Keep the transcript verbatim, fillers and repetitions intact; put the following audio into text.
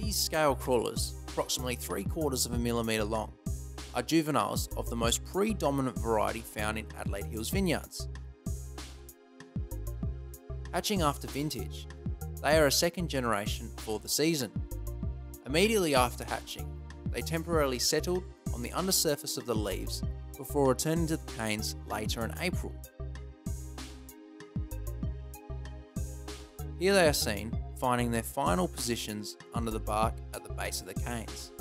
These scale crawlers, approximately three quarters of a millimetre long, are juveniles of the most predominant variety found in Adelaide Hills vineyards. Hatching after vintage, they are a second generation for the season. Immediately after hatching, they temporarily settled on the undersurface of the leaves before returning to the canes later in April. Here they are seen finding their final positions under the bark at the base of the canes.